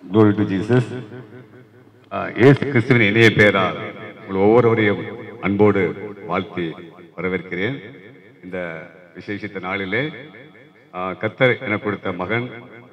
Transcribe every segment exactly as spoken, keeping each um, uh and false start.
Glory to Jesus. இயேசு கிறிஸ்துவின் இணைய பெயரால் உங்கள் ஒவ்வொருவரையும் அன்போடு வாழ்த்தி வரவேற்கிறேன். இந்த விசேஷித்த நாளிலே கர்த்தர் எனக்கு கொடுத்த மகன்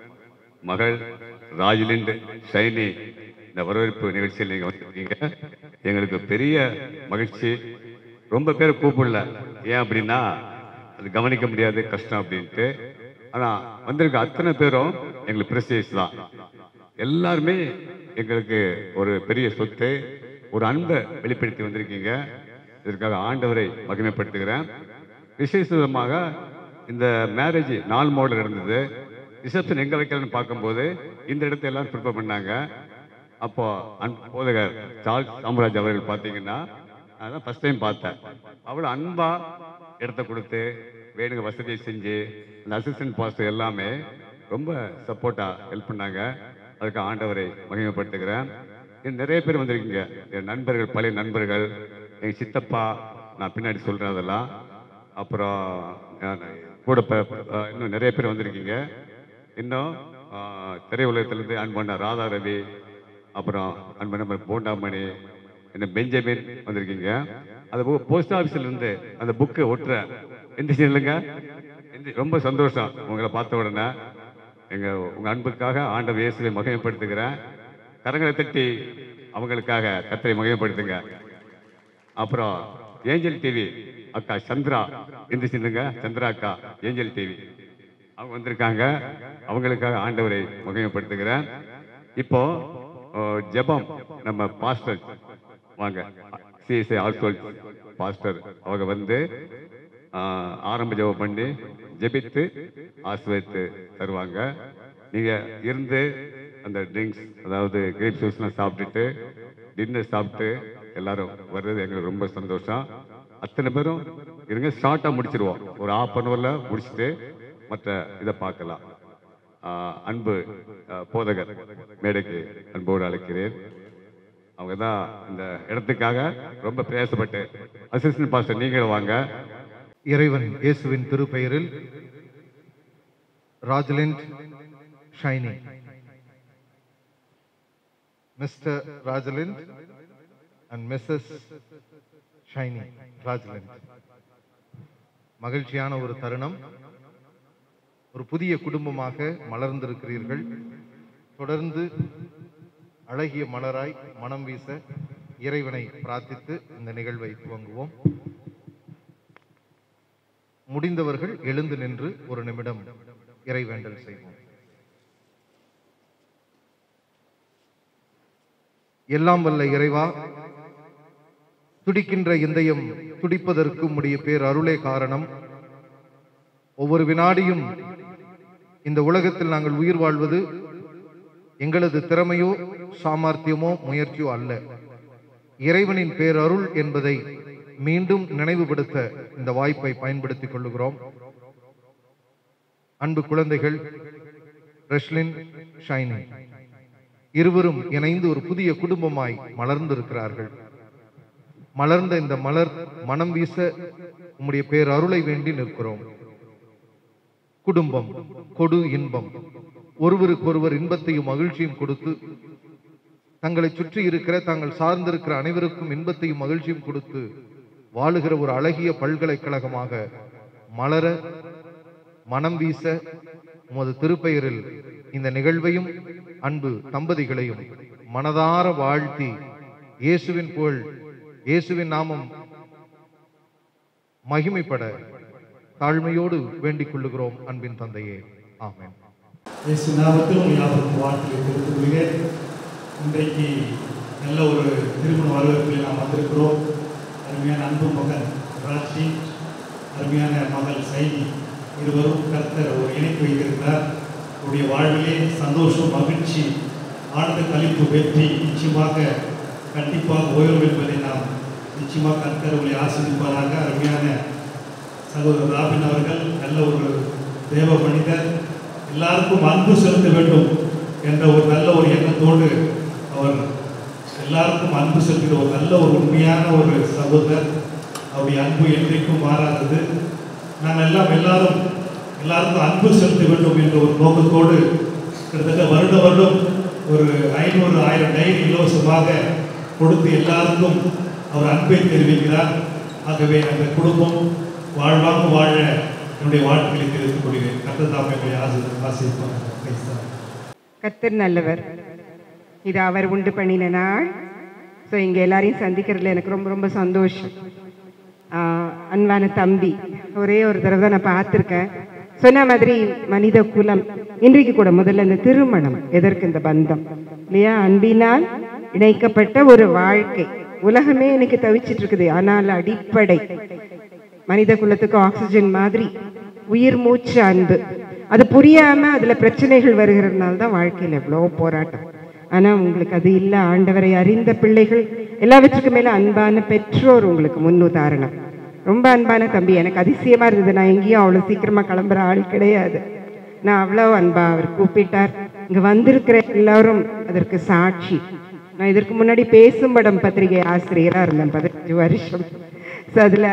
மகள் ராஜ்லிண்ட் ஷைனி இந்த வரவேற்பு நிகழ்ச்சியில் நீங்கள் வந்திருக்கீங்க. எங்களுக்கு பெரிய மகிழ்ச்சி. ரொம்ப பேர் கூப்பிடல, ஏன் அப்படின்னா அது கவனிக்க முடியாது, கஷ்டம் அப்படின்ட்டு. ஆனால் வந்திருக்க அத்தனை பேரும் எங்களுக்கு பிரசியஸ் தான். எல்லாருமே எங்களுக்கு ஒரு பெரிய சொத்து, ஒரு அன்பை வெளிப்படுத்தி வந்திருக்கீங்க. இதற்காக ஆண்டவரை மகிமைப்படுத்துகிறேன். விசேஷமாக இந்த மேரேஜ் நாலு மாடல் இருந்தது. ரிசப்ஷன் எங்கே வைக்கலான்னு பார்க்கும்போது இந்த இடத்த எல்லாம் ப்ரிப்பேர் பண்ணாங்க. அப்போ அன் போதகர் சார்ல்ஸ் சாம்ராஜ் அவர்கள் பார்த்தீங்கன்னா அதான் ஃபர்ஸ்ட் டைம் பார்த்தேன். அவ்வளோ அன்பா இடத்த கொடுத்து வேணுங்க வசதியை செஞ்சு அந்த அசிஸ்டன்ட் பாஸ்டர் எல்லாமே ரொம்ப சப்போர்ட்டாக ஹெல்ப் பண்ணாங்க. அதுக்கு ஆண்டவரை மகிமைப்படுத்துகிறேன். நிறைய பேர் வந்திருக்கீங்க, என் நண்பர்கள், பழைய நண்பர்கள், எங்கள் சித்தப்பா, நான் பின்னாடி சொல்கிறேன் அதெல்லாம். அப்புறம் கூட இன்னும் நிறைய பேர் வந்திருக்கீங்க. இன்னும் திரையுலகத்திலேருந்து அன்பண்ண ராதா ரவி, அப்புறம் அன்பண்ண போண்டாமணி, என்ன பெஞ்சமின் வந்திருக்கீங்க. அது போஸ்ட் ஆஃபீஸ்லேருந்து அந்த புக்கு ஒட்டுற எந்த இல்லைங்க, ரொம்ப சந்தோஷம் உங்களை பார்த்த உடனே. எங்கள் உங்கள் அன்புக்காக ஆண்டவர் இயேசுவை மகிமைப்படுத்துகிறேன். கரங்களை தட்டி அவங்களுக்காக கர்த்தரை மகிமைப்படுத்துங்க. அப்புறம் ஏஞ்சல் டிவி அக்கா சந்திரா எந்திரிச்சுங்க, சந்திரா அக்கா ஏஞ்சல் டிவி அவங்க வந்திருக்காங்க. அவங்களுக்காக ஆண்டவரை மகிமைப்படுத்துகிறேன். இப்போ ஜெபம் நம்ம பாஸ்டர் வாங்க, சிஎஸ்ஐ ஆல்சோல் பாஸ்டர் அவங்க வந்து ஆரம்ப ஜெபம் பண்ணி ஜெபித்து ஆசீர்வதித்து தருவாங்க. நீங்கள் இருந்து அந்த ட்ரிங்க்ஸ், அதாவது கிரேப் ஜூஸ்லாம் சாப்பிட்டுட்டு டின்னர் சாப்பிட்டு எல்லாரும் வர்றது எங்களுக்கு ரொம்ப சந்தோஷம். அத்தனை பேரும் இருங்க, ஷார்ட்டாக முடிச்சிருவோம். ஒரு ஹாஃப் அன் ஹவரில் முடிச்சுட்டு மற்ற இதை பார்க்கலாம். அன்பு போதகர் மேடைக்கு அன்போடு அழைக்கிறேன். அவங்க தான் இந்த இடத்துக்காக ரொம்ப பிரயாசப்பட்டு. அசிஸ்டன்ட் பாஸ்டர் நீங்கள் வாங்க. இறைவன் இயேசுவின் திருப்பெயரில் Rajlind Shiny, mister Rajlind and missus Shiny Rajlind, மகிழ்ச்சியான ஒரு தருணம். ஒரு புதிய குடும்பமாக மலர்ந்திருக்கிறீர்கள். தொடர்ந்து அழகிய மலராய் மனம் வீச இறைவனை பிரார்த்தித்து இந்த நிகழ்வை துவங்குவோம். முடிந்தவர்கள் எழுந்து நின்று ஒரு நிமிடம் இறைவேண்டல் செய்வோம். எல்லாம் வல்ல இறைவா, துடிக்கின்ற இதயம் துடிப்பதற்கு உம்முடைய பேர் அருளே காரணம். ஒவ்வொரு வினாடியும் இந்த உலகத்தில் நாங்கள் உயிர் வாழ்வது எங்களது திறமையோ சாமர்த்தியமோ முயற்சியோ அல்ல, இறைவனின் பேரருள் என்பதை மீண்டும் நினைவுபடுத்த இந்த வாய்ப்பை பயன்படுத்திக் கொள்ளுகிறோம். அன்பு குழந்தைகள் ரெஷ்லின் ஷைனி இருவரும் இணைந்து ஒரு புதிய குடும்பமாய் மலர்ந்திருக்கிறார்கள். மலர்ந்த இந்த மலர் மனம் வீச உம்முடைய பேரருளை வேண்டி நிற்கிறோம். குடும்பம் கொடு இன்பம், ஒருவருக்கொருவர் இன்பத்தையும் மகிழ்ச்சியும் கொடுத்து தங்களை சுற்றி இருக்கிற தாங்கள் சார்ந்திருக்கிற அனைவருக்கும் இன்பத்தையும் மகிழ்ச்சியும் கொடுத்து வாழுகிற ஒரு அழகிய பல்கலைக்கழகமாக மலர மனம் வீச உமது திருப்பெயரில் இந்த நிகழ்வையும் அன்பு தம்பதிகளையும் மனதார வாழ்த்தி இயேசுவின் புகழ், இயேசுவின் நாமம் மகிமைப்பட தாழ்மையோடு வேண்டிக் கொள்ளுகிறோம் அன்பின் தந்தையே, ஆமென். இயேசு நாமத்தில் யாவருக்கும் வாழ்த்துக்களை தெரிவித்துக் கொள்கிறேன். இன்றைக்கு நல்ல ஒரு திருமண வரவேற்பில் நாம் வந்திருக்கிறோம். அருமையான அன்பு மகன் ராட்சி, அருமையான மகள் சைனி இருவரும் கர்த்தர் ஒரு இணைப்பு வைத்திருக்கிறார். உடைய வாழ்விலே சந்தோஷம், மகிழ்ச்சி, ஆழ்ந்த கழிப்பு, வெற்றி நிச்சயமாக கண்டிப்பாக ஓய்வு என்பதை நாம் நிச்சயமாக கர்த்தர் உங்களை ஆசீர்வதிப்பாராக. அருமையான சகோதரர் ராபின் அவர்கள் நல்ல ஒரு தேவ மனிதர், எல்லாருக்கும் அன்பு செலுத்த வேண்டும் என்ற ஒரு நல்ல ஒரு எண்ணத்தோடு அவர் எல்லாருக்கும் அன்பு செலுத்துகிற ஒரு நல்ல ஒரு உண்மையான ஒரு சகோதரர். அவருடைய அன்பு என்றைக்கும் மாறாதது. நாங்கள் எல்லாம் எல்லாரும் எல்லாருக்கும் அன்பு செலுத்த வேண்டும் என்ற ஒரு நோக்கத்தோடு கிட்டத்தட்ட வருட வருடம் ஒரு ஐநூறு ஆயிரம் டைரி இலவசமாக கொடுத்து எல்லாருக்கும் அவர் அன்பை தெரிவிக்கிறார். ஆகவே அந்த குடும்பம் வாழ்வாங்க வாழ என்னுடைய வாழ்க்கையை தெரிவித்துக் கொள்கிறேன். கர்த்தர் தாமே ஆசீர்வதிப்பார். கர்த்தர் நல்லவர். இது அவர் உண்டு பண்ணின நாள். ஸோ இங்கே எல்லாரையும் சந்திக்கிறதுல எனக்கு ரொம்ப ரொம்ப சந்தோஷம். அன்பான தம்பி, ஒரே ஒரு தடவை தான் நான் பார்த்துருக்கேன். சொன்ன மாதிரி மனித குலம் இன்றைக்கு கூட முதல்ல இந்த திருமணம் எதற்கு இந்த பந்தம் இல்லையா? அன்பினால் இணைக்கப்பட்ட ஒரு வாழ்க்கை. உலகமே இன்னைக்கு தவிச்சிட்டு இருக்குது. ஆனால் அடிப்படை மனித குலத்துக்கு ஆக்சிஜன் மாதிரி உயிர் மூச்சு அன்பு. அது புரியாம அதுல பிரச்சனைகள் வருகிறதுனால தான் வாழ்க்கையில் எவ்வளோ போராட்டம். ஆனா உங்களுக்கு அது இல்லை. ஆண்டவரை அறிந்த பிள்ளைகள், எல்லாவற்றுக்கும் மேல அன்பான பெற்றோர் உங்களுக்கு முன் உதாரணம். ரொம்ப அன்பான தம்பி. எனக்கு அதிசயமா இருந்தது. நான் எங்கேயும் அவ்வளோ சீக்கிரமா கிளம்புற ஆள் கிடையாது. நான் அவ்வளோ அன்பா அவர் கூப்பிட்டார். இங்க வந்திருக்கிற எல்லாரும் அதற்கு சாட்சி. நான் இதற்கு முன்னாடி பேசும் படம் பத்திரிகை ஆசிரியராக இருந்தேன் பதினஞ்சு வருஷம். ஸோ அதில்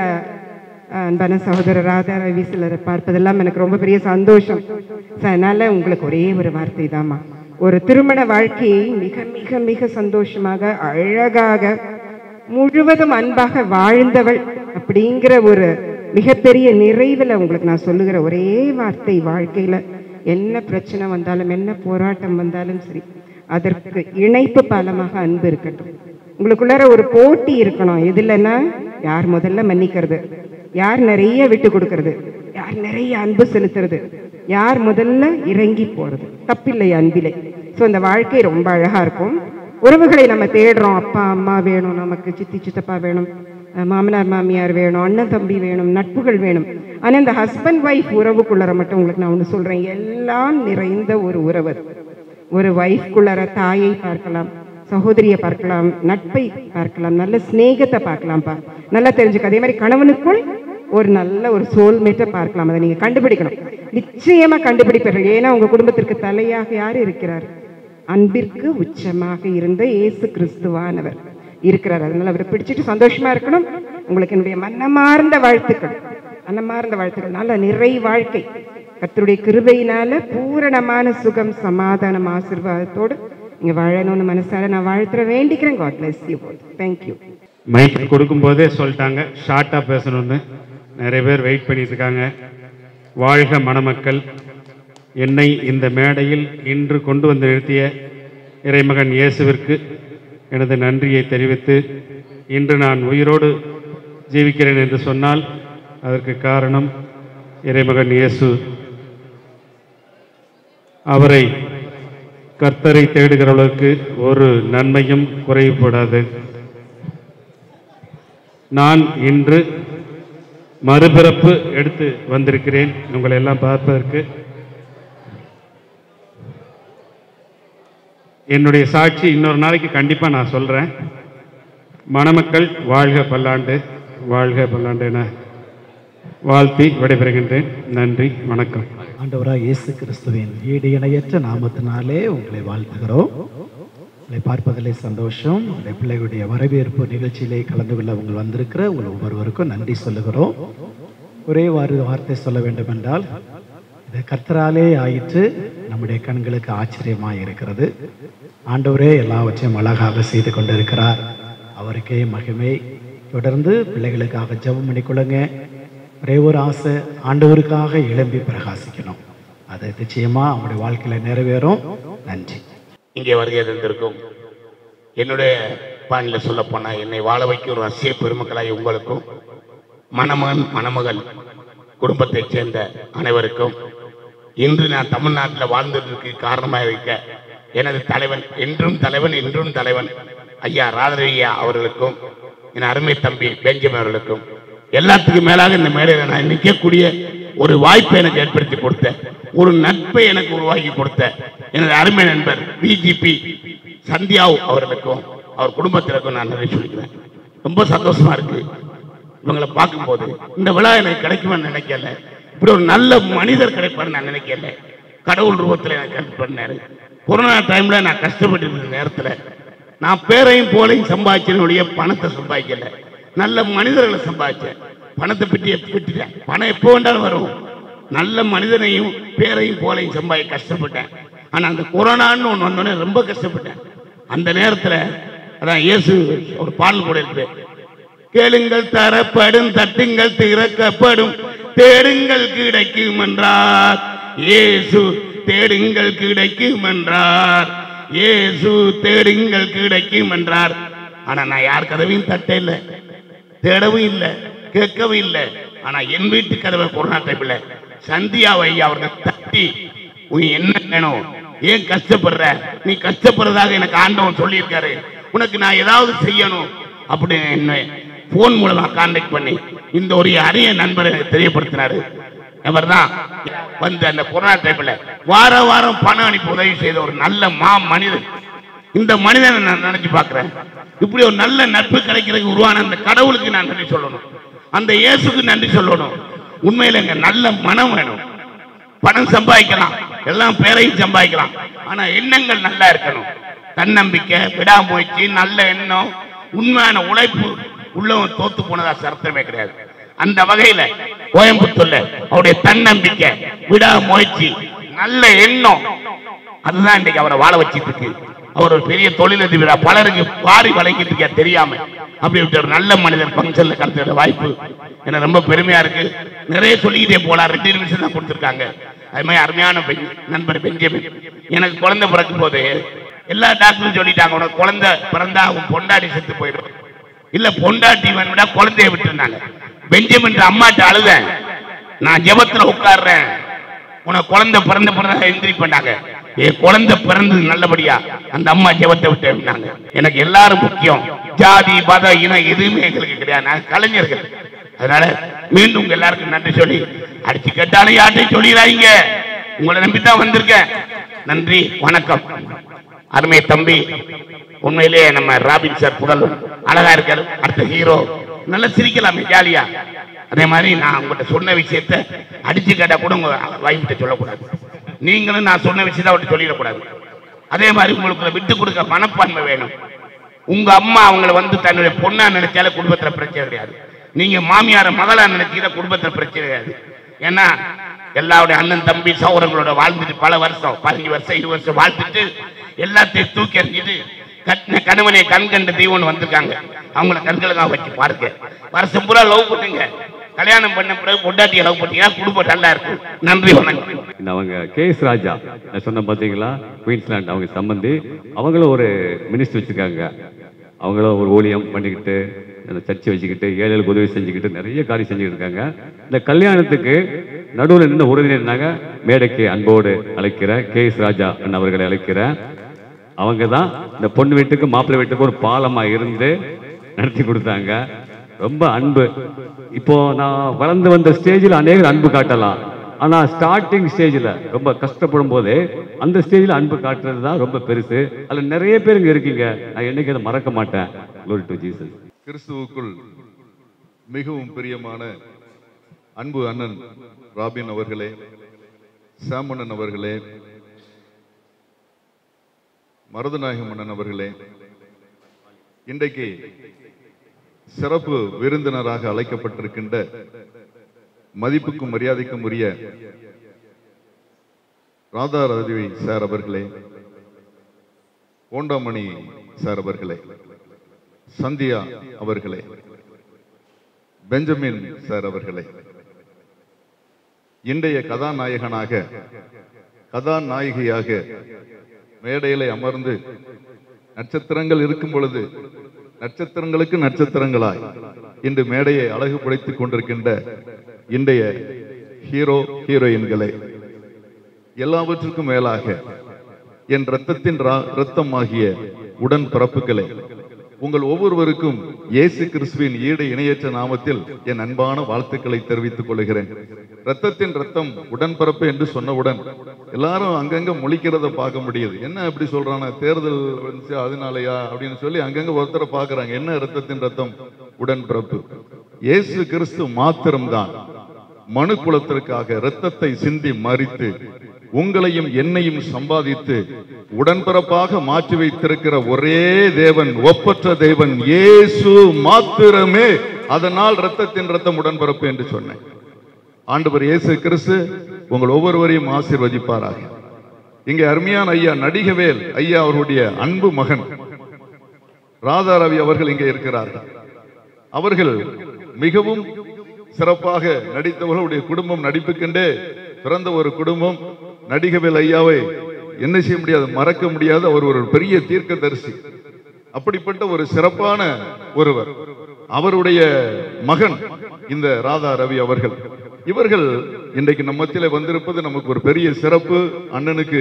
அன்பான சகோதரர் ராதா ரவி சிலரை பார்ப்பதெல்லாம் எனக்கு ரொம்ப பெரிய சந்தோஷம். ஸோ அதனால உங்களுக்கு ஒரே ஒரு வார்த்தை தாம்மா, ஒரு திருமண வாழ்க்கையை மிக மிக மிக சந்தோஷமாக அழகாக முழுவதும் அன்பாக வாழ்ந்தவள் அப்படிங்கிற ஒரு மிகப்பெரிய நிறைவில் உங்களுக்கு நான் சொல்லுகிற ஒரே வார்த்தை, வாழ்க்கையில் என்ன பிரச்சனை வந்தாலும் என்ன போராட்டம் வந்தாலும் சரி, அதற்கு இணைப்பு பாலமாக அன்பு இருக்கட்டும். உங்களுக்குள்ளார ஒரு போட்டி இருக்கணும். எதுலன்னா யார் முதல்ல மன்னிக்கிறது, யார் நிறைய விட்டு கொடுக்கறது, யார் நிறைய அன்பு செலுத்துறது, யார் முதல்ல இறங்கி போறது. தப்பில்லை அன்பிலே. ஸோ அந்த வாழ்க்கை ரொம்ப அழகா இருக்கும். உறவுகளை நம்ம தேடுறோம். அப்பா அம்மா வேணும், நமக்கு சித்தி சித்தப்பா வேணும், மாமனார் மாமியார் வேணும், அண்ணன் தம்பி வேணும், நட்புகள் வேணும். ஆனால் இந்த ஹஸ்பண்ட் ஒய்ஃப் உறவுக்குள்ளர மட்டும் உங்களுக்கு நான் ஒன்று சொல்றேன், எல்லாம் நிறைந்த ஒரு உறவு. ஒரு ஒய்ஃப்குள்ளர தாயை பார்க்கலாம், சகோதரியை பார்க்கலாம், நட்பை பார்க்கலாம், நல்ல ஸ்நேகத்தை பார்க்கலாம்ப்பா, நல்லா தெரிஞ்சுக்க. அதே மாதிரி கணவனுக்குள் ஒரு நல்ல ஒரு சோல்மேட்டை பார்க்கலாம். அதை நீங்க கண்டுபிடிக்கணும். நிச்சயமா கண்டுபிடிப்பீர்கள். ஏன்னா உங்க குடும்பத்திற்கு தலையாக யார் இருக்கிறார்? அன்பிற்கு உச்சமாக இருந்த இயேசு கிறிஸ்துவானவர் இருக்கிறார். அதனால அவரை பிடிச்சிட்டு சந்தோஷமா இருக்கணும். உங்களுக்கு என்னுடைய மனமார்ந்த வாழ்த்துக்கள், மனமார்ந்த வாழ்த்துக்கள். நல்ல நிறை வாழ்க்கை கர்த்தருடைய கிருபையினால பூரணமான சுகம், சமாதானம், ஆசீர்வாதத்தோடு நீங்க வாழணும்னு மனசார நான் வாழ்த்துற வேண்டிக்கிறேன். God bless you both. Thank you. Mike கொடுக்கும் போதே சொல்லிட்டாங்க ஷார்ட்டா பேசணும்னு. நிறைய பேர் வெயிட் பண்ணிட்டு இருக்காங்க. வாழ்க மணமக்கள். என்னை இந்த மேடையில் இன்று கொண்டு வந்து நிறுத்திய இறைமகன் இயேசுவிற்கு எனது நன்றியை தெரிவித்து, இன்று நான் உயிரோடு ஜீவிக்கிறேன் என்று சொன்னால் அதற்கு காரணம் இறைமகன் இயேசு. அவரை கர்த்தரை தேடுகிறவர்களுக்கு ஒரு நன்மையும் குறைவுபடாது. நான் இன்று மறுபிறப்பு எடுத்து வந்திருக்கிறேன் உங்களை எல்லாம் பார்ப்பதற்கு. என்னுடைய சாட்சி இன்னொரு நாளைக்கு கண்டிப்பாக நான் சொல்கிறேன். மணமக்கள் வாழ்க பல்லாண்டு, வாழ்க பல்லாண்டு என வாழ்த்தி விடைபெறுகின்றேன். நன்றி, வணக்கம். ஆண்டவராக இயேசு கிறிஸ்துவின் ஈடு இணையற்ற நாமத்தினாலே உங்களை வாழ்த்துகிறோம். உங்களை பார்ப்பதிலே சந்தோஷம். உங்களுடைய பிள்ளைகளுடைய வரவேற்பு நிகழ்ச்சியிலே கலந்து கொள்ள உங்கள் வந்திருக்கிற உங்கள் ஒவ்வொருவருக்கும் நன்றி சொல்லுகிறோம். ஒரே வார வார்த்தை சொல்ல வேண்டும் என்றால், இது கர்த்தராலே ஆயிற்று, நம்முடைய கண்களுக்கு ஆச்சரியமாக இருக்கிறது. ஆண்டவரே எல்லாவற்றையும் அழகாக செய்து கொண்டிருக்கிறார். அவருக்கே மகிமை. தொடர்ந்து பிள்ளைகளுக்காக ஜெபம் பண்ணிக்கொள்ளுங்க. ஒரே ஒரு ஆசை, ஆண்டவருக்காக எழும்பி பிரகாசிக்கணும். அது நிச்சயமாக அவங்களுடைய வாழ்க்கையில் நிறைவேறும். நன்றி. இங்கே வருகை இருந்திருக்கும் என்னுடைய பாணியில் சொல்ல போனால், என்னை வாழ வைக்க ஒரு ரசிய பெருமக்களாய் உங்களுக்கும், மணமகன் மணமகள் குடும்பத்தைச் சேர்ந்த அனைவருக்கும், இன்று நான் தமிழ்நாட்டில் வாழ்ந்ததற்கு காரணமாக இருக்க எனது தலைவன், என்றும் தலைவன் என்றும் தலைவன் ஐயா ராதரையா அவர்களுக்கும், என் அருமை தம்பி பெஞ்சமின் அவர்களுக்கும், எல்லாத்துக்கும் மேலாக இந்த மேடையில் நான் நிற்கக்கூடிய ஒரு வாய்ப்பை எனக்கு ஏற்படுத்தி கொடுத்த, ஒரு நட்பை எனக்கு உருவாக்கி கொடுத்த எனது அருமை நண்பர் பிஜிபி சந்தியாவு அவர்களுக்கும் அவர் குடும்பத்திற்கும் நான் நன்றி சொல்லிக்கிறேன். ரொம்ப சந்தோஷமா இருக்கு இவங்களை பார்க்கும்போது. இந்த விழா எனக்கு கிடைக்குமென்னு நினைக்கல. இப்படி ஒரு நல்ல மனிதர் கிடைப்பாருன்னு நான் நினைக்கல. கடவுள் ரூபத்தில் எனக்கு ஹெல்ப் பண்ணாரு. கொரோனா டைம்ல நான் கஷ்டப்பட்டு இருந்த நேரத்தில் நான் பேரையும் போலையும் சம்பாதிச்சனுடைய பணத்தை சம்பாதிக்கல, நல்ல மனிதர்களை சம்பாதிச்சேன். பணத்தை பற்றி விட்டுட்டேன். பணம் எப்போ வேண்டாலும் வரும். நல்ல மனிதனையும் பேரையும் போலையும் சம்பாதி கஷ்டப்பட்டேன். ஆனால் அந்த கொரோனான்னு ஒன்று வந்தோடனே ரொம்ப கஷ்டப்பட்டேன். அந்த நேரத்தில் அதான் இயேசு ஒரு பாடல் கூட இருக்கு, கேளுங்கள் தரப்படும், தட்டுங்கள் திறக்கப்படும், தேடுங்கள் கிடைக்கும் என்றார் இயேசு, தேடுங்கள் கிடைக்கும் என்றார் இயேசு, தேடுங்கள் கிடைக்கும் என்றார். ஆனா நான் யார் கதவையும் தட்ட இல்லை, தேடவும் இல்லை, கேட்கவும் இல்லை. ஆனா என் வீட்டு கதவை கொரோனா டைம்ல சந்தியாவை அவர்கள் தட்டி, உன் என்ன வேணும், ஏன் கஷ்டப்படுற, நீ கஷ்டப்படுறதாக எனக்கு ஆண்டவன் சொல்லியிருக்காரு, உனக்கு நான் ஏதாவது செய்யணும் அப்படின்னு என்ன போன் மூலமா கான்டாக்ட் பண்ணி இந்த ஒரு அரிய நண்பரை தெரியப்படுத்தினாரு. அவர் தான் வந்து அந்த கொரோனா டைம்ல வார வாரம் பணம் அனுப்பி உதவி செய்த ஒரு நல்ல மா மனிதன். இந்த மனிதனை நான் நினைச்சு பார்க்கிறேன். இப்படி ஒரு நல்ல நட்பு கிடைக்கிறதுக்கு உருவான அந்த கடவுளுக்கு நான் நன்றி சொல்லணும், அந்த இயேசுக்கு நன்றி சொல்லணும். உண்மையில எங்க நல்ல மனம் வேணும். பணம் சம்பாதிக்கலாம், எல்லாம் பேரையும் சம்பாதிக்கலாம், ஆனா எண்ணங்கள் நல்லா இருக்கணும். தன்னம்பிக்கை, விடாமுயற்சி, நல்ல எண்ணம், உண்மையான உழைப்பு உள்ளவன் தோத்து போனதா சரித்திரமே கிடையாது. அந்த வகையில கோயம்புத்தூர்ல அவருடைய தன்னம்பிக்கை, விடாமுயற்சி, நல்ல எண்ணம், அதுதான் இன்னைக்கு அவரை வாழ வச்சிட்டு இருக்கு. அவர் ஒரு பெரிய தொழிலதிபரா பலருக்கு வாரி வழங்கிட்டு இருக்க தெரியாம அப்படி ஒரு நல்ல மனிதர் பங்கன்ல கலந்துக்கிற வாய்ப்பு எனக்கு ரொம்ப பெருமையா இருக்கு. நிறைய சொல்லிக்கிட்டே போலாம், ரெண்டு நிமிஷம் தான் கொடுத்துருக்காங்க. அது மாதிரி அருமையான நண்பர் பெஞ்சமின். எனக்கு குழந்தை பிறக்கும் போது எல்லா டாக்டரும் சொல்லிட்டாங்க, உனக்கு குழந்தை பிறந்தா உன் பொண்டாட்டி செத்து போயிடும், இல்ல பொண்டாட்டி வேணும்னா குழந்தைய விட்டுருந்தாங்க. பெஞ்சமின் அம்மாட்ட அழுத, நான் ஜெபத்துல உட்கார்றேன், உனக்கு குழந்தை பிறந்த பிறந்த எந்திரி பண்ணாங்க. என் குழந்தை பிறந்தது நல்லபடியா, அந்த அம்மா ஜெபத்தை விட்டு. எனக்கு எல்லாரும் முக்கியம், ஜாதி மத இனம் எதுவுமே எங்களுக்கு கிடையாது, நாங்கள் கலைஞர்கள். அதனால மீண்டும் உங்க எல்லாருக்கும் நன்றி சொல்லி, அடிச்சு கேட்டாலும் யார்ட்டையும் சொல்லிடாதீங்க, உங்களை நம்பித்தான் வந்திருக்கேன். நன்றி, வணக்கம். அருமை தம்பி, உண்மையிலேயே நம்ம ராபின் சார் புகழும் அழகா இருக்காரு. அடுத்த ஹீரோ, நல்லா சிரிக்கலாமே ஜாலியா. அதே மாதிரி நான் உங்கள்கிட்ட சொன்ன விஷயத்த அடிச்சு கேட்டா கூட உங்க வைஃப்கிட்ட சொல்லக்கூடாது, நீங்களும் நான் சொன்ன விஷயத்த அவர்கிட்ட சொல்லிடக்கூடாது. அதே மாதிரி உங்களுக்கு விட்டு கொடுக்க மனப்பான்மை வேணும். உங்க அம்மா அவங்களை வந்து தன்னுடைய பொண்ணா நினைச்சால குடும்பத்துல பிரச்சனை கிடையாது, நீங்க மாமியார மகளா நினைச்சீங்க குடும்பத்துல பிரச்சனை கிடையாது. ஏன்னா எல்லாருடைய அண்ணன் தம்பி சகோதரங்களோட வாழ்ந்துட்டு பல வருஷம், பதினஞ்சு வருஷம் இருபது வருஷம் வாழ்ந்துட்டு எல்லாத்தையும் தூக்கி எறிஞ்சிட்டு கட்டின கணவனை கண் கண்ட தெய்வம்னு வந்திருக்காங்க. அவங்கள கண்களுக்காக வச்சு பாருங்க. வருஷம் பூரா லவ் பண்ணுங்க, கல்யாணம் பண்ண பிறகு பொண்டாட்டியை லவ் பண்ணீங்கன்னா குடும்பம் நல்லா இருக்கும். நன்றி, வணக்கம். அவங்க கே எஸ் ராஜா நான் சொன்ன பார்த்தீங்களா, குயின்ஸ்லாண்ட், அவங்க சம்பந்தி, அவங்களும் ஒரு மினிஸ்டர் வச்சுருக்காங்க. அவங்களும் ஒரு ஊழியம் பண்ணிக்கிட்டு அந்த சர்ச்சை வச்சுக்கிட்டு ஏழைகளுக்கு உதவி செஞ்சுக்கிட்டு நிறைய காரியம் செஞ்சுக்கிட்டு இருக்காங்க. இந்த கல்யாணத்துக்கு நடுவில் நின்று உறுதினாங்க, மேடைக்கு அன்போடு அழைக்கிற கே எஸ் ராஜா அவர்களை அழைக்கிறேன். அவங்க தான் இந்த பொண்ணு வீட்டுக்கு மாப்பிள்ளை வீட்டுக்கு ஒரு பாலமாக இருந்து நடத்தி கொடுத்தாங்க. ரொம்ப அன்பு. இப்போ நான் வளர்ந்து வந்த ஸ்டேஜில் அநேகர் அன்பு காட்டலாம், ஆனா ஸ்டார்டிங் ஸ்டேஜில் ரொம்ப கஷ்டப்படும் போதே அந்த ஸ்டேஜில் அன்பு காட்டுறது தான் ரொம்ப பெருசு. அதில் நிறைய பேர் இங்கே இருக்கீங்க, நான் என்னைக்கு அதை மறக்க மாட்டேன். Glory to Jesus. கிறிஸ்துவுக்குள் மிகவும் பிரியமான அன்பு அண்ணன் ராபின் அவர்களே, சாமண்ணன் அவர்களே, மருதநாயகம் அண்ணன் அவர்களே, இன்றைக்கு சிறப்பு விருந்தினராக அழைக்கப்பட்டிருக்கின்ற மதிப்புக்கும் மரியாதைக்கும் உரிய ராதாரவி சார் அவர்களே, கோண்டாமணி சார் அவர்களே, சந்தியா அவர்களே, பெஞ்சமின் சார் அவர்களே, இன்றைய கதாநாயகனாக கதாநாயகியாக மேடையிலே அமர்ந்து நட்சத்திரங்கள் இருக்கும் பொழுது நட்சத்திரங்களுக்கு நட்சத்திரங்களாய் இன்று மேடையை அழகுபடுத்திக் கொண்டிருக்கின்ற இன்றைய ஹீரோ ஹீரோயின்களே, எல்லாவற்றுக்கும் மேலாக என் இரத்தத்தின் இரத்தமாகிய உடன் பிறப்புகளே, உங்கள் ஒவ்வொருவருக்கும் இயேசு கிறிஸ்துவின் ஈடு இணையற்ற நாமத்தில் என் அன்பான வாழ்த்துக்களை தெரிவித்துக் கொள்கிறேன். ரத்தத்தின் ரத்தம் உடன்பிறப்பு என்று சொன்னவுடன் எல்லாரும் அங்கங்க முழிக்கிறத பார்க்க முடியுது. என்ன அப்படி சொல்றாங்க, தேர்தல் வந்துச்சு அதனாலயா அப்படின்னு சொல்லி அங்கங்க ஒருத்தரை பார்க்கறாங்க. என்ன ரத்தத்தின் ரத்தம்? உடன்பிறப்பு. இயேசு கிறிஸ்து மாத்திரம்தான் மனு குலத்திற்காக இரத்தத்தை சிந்தி மரித்து உங்களையும் என்னையும் சம்பாதித்து உடன்பிறப்பாக மாற்றி வைத்திருக்கிற ஒரே தேவன், ஒப்பற்ற தேவன் இயேசு மாத்திரமே. அதனால் இரத்தத்தின் ரத்தம் உடன்பிறப்பு என்று சொன்னேன். ஆண்டவர் இயேசு கிறிஸ்து உங்கள் ஒவ்வொருவரையும் ஆசீர்வதிப்பாராக. இங்கே அருமையான ஐயா நடிகவேல் ஐயா அவருடைய அன்பு மகன் ராதா ரவி அவர்கள் இங்கே இருக்கிறார்கள். அவர்கள் மிகவும் சிறப்பாக நடித்தவர்களுடைய குடும்பம் நடிப்புக்கென்றே பிறந்த ஒரு குடும்பம். நடிகவேல் ஐயாவை என்ன செய்ய முடியாது, மறக்க முடியாது. அவர் ஒரு பெரிய தீர்க்கதரிசி. அப்படிப்பட்ட ஒரு சிறப்பான ஒருவர். அவருடைய மகன் இந்த ராதா ரவி அவர்கள். இவர்கள் இன்றைக்கு நம்ம மத்தியில வந்திருப்பது நமக்கு ஒரு பெரிய சிறப்பு. அண்ணனுக்கு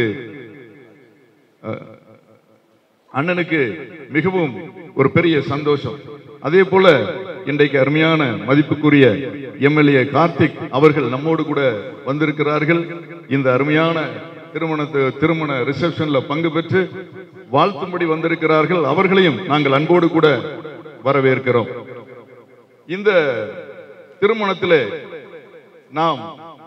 அண்ணனுக்கு மிகவும் ஒரு பெரிய சந்தோஷம். அதே போல இன்றைக்கு அருமையான மதிப்புக்குரிய எம்எல்ஏ கார்த்திக் அவர்கள் நம்மோடு கூட வந்திருக்கிறார்கள். இந்த அருமையான திருமணத்து திருமண ரிசப்ஷன்ல பங்கு பெற்று வாழ்த்தும்படி வந்திருக்கிறார்கள். அவர்களையும் நாங்கள் அன்போடு கூட வரவேற்கிறோம். இந்த திருமணத்திலே நாம்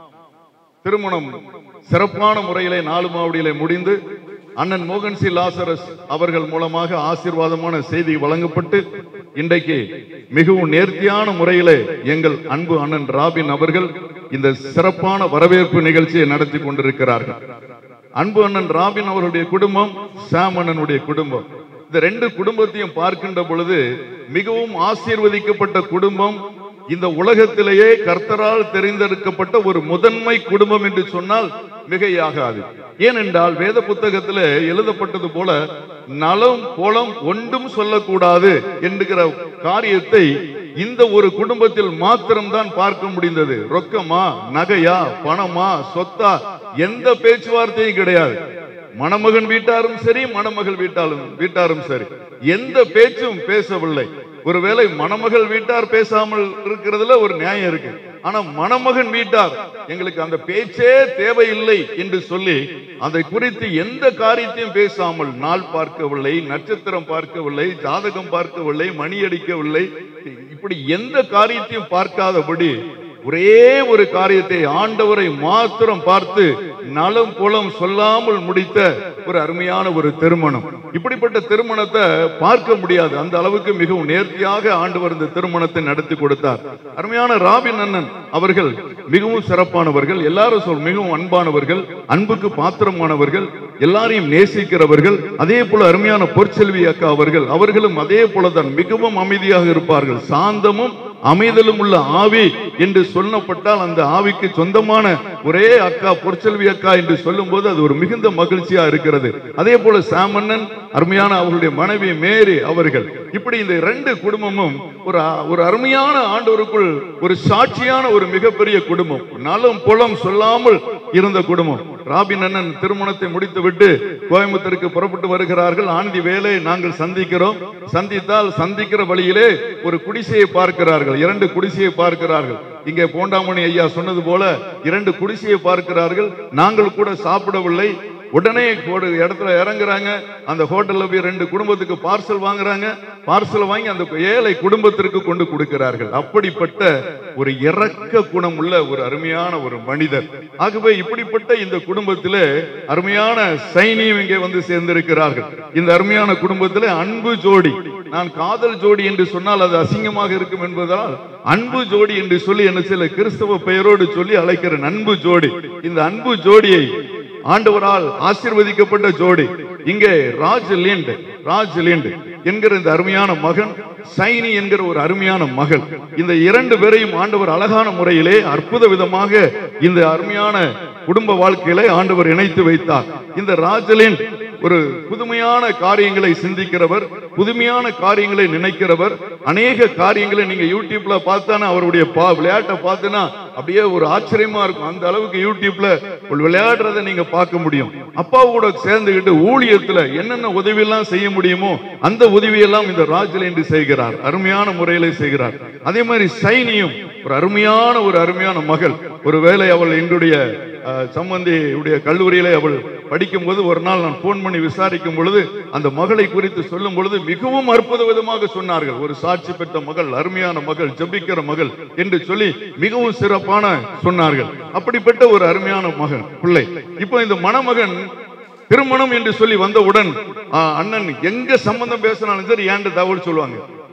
திருமணம் சிறப்பான முறையிலே நாலு மாவடியிலே முடிந்து அண்ணன் மோகன் சி லாசரஸ் அவர்கள் மூலமாக ஆசீர்வாதமான செய்தி வழங்கப்பட்டு இன்றைக்கு மிகவும் நேர்த்தியான முறையிலே எங்கள் அன்பு அண்ணன் ராபின் அவர்கள் இந்த சிறப்பான வரவேற்பு நிகழ்ச்சியை நடத்தி கொண்டிருக்கிறார்கள். அன்பு அண்ணன் ராபின் அவருடைய குடும்பம், சாம் அண்ணனுடைய குடும்பம், இந்த ரெண்டு குடும்பத்தையும் பார்க்கின்ற பொழுது மிகவும் ஆசீர்வதிக்கப்பட்ட குடும்பம். இந்த உலகத்திலேயே கர்த்தரால் தெரிந்தெடுக்கப்பட்ட ஒரு முதன்மை குடும்பம் என்று சொன்னால் மிகையாகாது. ஏனென்றால் வேத புத்தகத்தில் எழுதப்பட்டது போல நலம் கோலம் ஒன்றும் சொல்லக்கூடாது என்கிற காரியத்தை இந்த ஒரு குடும்பத்தில் மாத்திரம்தான் பார்க்க முடிந்தது. ரொக்கமா, நகையா, பணமா, சொத்தா, எந்த பேச்சுவார்த்தையும் கிடையாது. மணமகன் வீட்டாரும் சரி, மணமகள் வீட்டாலும் வீட்டாரும் சரி, எந்த பேச்சும் பேசவில்லை. ஒருவேளை மணமகள் வீட்டார் பேசாமல் இருக்கிறதுல ஒரு நியாயம் இருக்கு. ஆனா மணமகன் வீட்டார் எங்களுக்கு அந்த பேச்சே தேவையில்லை என்று சொல்லி அதை குறித்து எந்த காரியத்தையும் பேசாமல், நாள் பார்க்கவில்லை, நட்சத்திரம் பார்க்கவில்லை, ஜாதகம் பார்க்கவில்லை, மணி அடிக்கவில்லை, இப்படி எந்த காரியத்தையும் பார்க்காதபடி ஒரே ஒரு காரியத்தை, ஆண்டவரை மாத்திரம் பார்த்து நலம் புலம் சொல்லாமல் முடித்த ஒரு அருமையான ஒரு திருமணம். இப்படிப்பட்ட திருமணத்தை பார்க்க முடியாது. அந்த அளவுக்கு மிகவும் நேர்த்தியாக ஆண்டவர் இந்த திருமணத்தை நடத்தி கொடுத்தார். அருமையான ராபின் அண்ணன் அவர்கள் மிகவும் சிறப்பானவர்கள். எல்லாரும் சொல் மிகவும் அன்பானவர்கள், அன்புக்கு பாத்திரமானவர்கள், எல்லாரையும் நேசிக்கிறவர்கள். அதே போல அருமையான பொற்செல்வி அக்கா அவர்கள், அவர்களும் அதே போலதான் மிகவும் அமைதியாக இருப்பார்கள். சாந்தமும் அமைதலும் உள்ள ஆவி என்று சொல்லப்பட்டால் அந்த ஆவிக்கு சொந்தமான ஒரே அக்கா பொற்செல்வி அக்கா என்று சொல்லும் போது அது ஒரு மிகுந்த மகிழ்ச்சியா இருக்கிறது. அதே போல சாமண்ணன், அருமையான அவர்களுடைய மனைவி மேரி அவர்கள், இப்படி இந்த இரண்டு குடும்பமும் ஒரு ஒரு அருமையான ஆண்டவருக்குள் ஒரு சாட்சியான ஒரு மிகப்பெரிய குடும்பம். நலம் புலம் சொல்லாமல் இருந்த குடும்பம். ராபின் அண்ணன் திருமணத்தை முடித்து விட்டு கோயம்புத்தூருக்கு புறப்பட்டு வருகிறார்கள். ஆண்டி வேலை நாங்கள் சந்திக்கிறோம். சந்தித்தால் சந்திக்கிற வழியிலே ஒரு குடிசையை பார்க்கிறார்கள், இரண்டு குடிசையை பார்க்கிறார்கள். இங்கே போண்டாமணி ஐயா சொன்னது போல இரண்டு குடிசையை பார்க்கிறார்கள். நாங்கள் கூட சாப்பிடவில்லை. உடனே ஒரு இடத்துல இறங்குறாங்க. அந்த ஹோட்டல்ல போய் ரெண்டு குடும்பத்துக்கு பார்சல் வாங்குறாங்க. பார்சல் வாங்கி அந்த ஏழை குடும்பத்திற்கு கொண்டு கொடுக்கிறார்கள். அப்படிப்பட்ட ஒரு இரக்க குணம் உள்ள ஒரு அருமையான ஒரு மனிதர். ஆகவே இப்படிப்பட்ட இந்த குடும்பத்திலே அருமையான சைனியம் இங்கே வந்து சேர்ந்திருக்கிறார்கள். இந்த அருமையான குடும்பத்திலே அன்பு ஜோடி. நான் காதல் ஜோடி என்று சொன்னால் அது அசிங்கமாக இருக்கும் என்பதால் அன்பு ஜோடி என்று சொல்லி என்ன சில கிறிஸ்தவ பெயரோடு சொல்லி அழைக்கிற அன்பு ஜோடி. இந்த அன்பு ஜோடியை ஆண்டவரால் ஆசீர்வதிக்கப்பட்ட ஜோடி. இங்கே ராஜ் லிண்ட் ராஜ் லிண்ட் என்கிற இந்த அருமையான மகன், சைனி என்கிற ஒரு அருமையான மகள். இந்த இரண்டு பேரையும் ஆண்டவர் அழகான முறையிலே அற்புத விதமாக இந்த அருமையான குடும்ப வாழ்க்கையிலே ஆண்டவர் இணைத்து வைத்தார். இந்த ராஜலின் ஒரு புதுமையான காரியங்களை சிந்திக்கிறவர், புதுமையான காரியங்களை நினைக்கிறவர். அநேக காரியங்களை நீங்க யூடியூப்ல பார்த்தானா அவருடைய விளையாட்டை பார்த்தனா அப்படியே ஒரு ஆச்சரியமா இருக்கும். அந்த அளவுக்கு யூடியூப்ல விளையாடுறதை நீங்க பார்க்க முடியும். அப்பா கூட சேர்ந்துகிட்டு ஊழியத்துல என்னென்ன உதவி எல்லாம் செய்ய முடியுமோ அந்த உதவியெல்லாம் இந்த ராஜலின் செய்கிறார், அருமையான முறையில செய்கிறார். அதே மாதிரி சைனியும் ஒரு அருமையான ஒரு அருமையான மகள். ஒருவேளை அவள் என்னுடைய சம்பந்தியுடைய கல்லூரியிலே அவள் படிக்கும் போது ஒரு நாள் நான் போன் பண்ணி விசாரிக்கும் பொழுது அந்த மகளை குறித்து சொல்லும் பொழுது மிகவும் அற்புத விதமாக சொன்னார்கள். ஒரு சாட்சி பெற்ற மகள், அருமையான மகள், ஜெபிக்கிற மகள் என்று சொல்லி மிகவும் சிறப்பான சொன்னார்கள். அப்படிப்பட்ட ஒரு அருமையான மகன் பிள்ளை. இப்போ இந்த மணமகன் திருமணம் என்று சொல்லி வந்தவுடன் அண்ணன் எங்க சம்பந்தம் பேசினாலும் சரி ஏன்ட்டு தகவல் சொல்லுவாங்க.